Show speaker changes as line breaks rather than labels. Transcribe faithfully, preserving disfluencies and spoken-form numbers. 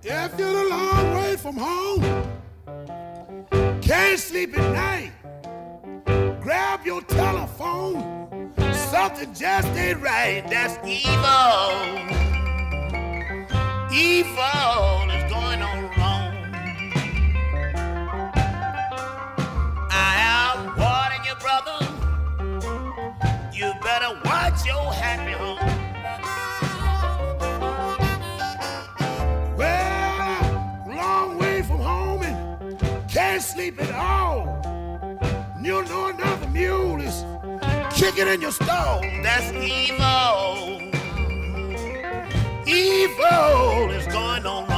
If you're a long way from home, can't sleep at night, grab your telephone. Something just ain't right. That's evil. Evil is going on wrong. I am warning you, brother. You better watch your happy home. Can't sleep at all. You know another mule is kicking in your stall. That's evil. Evil is going on.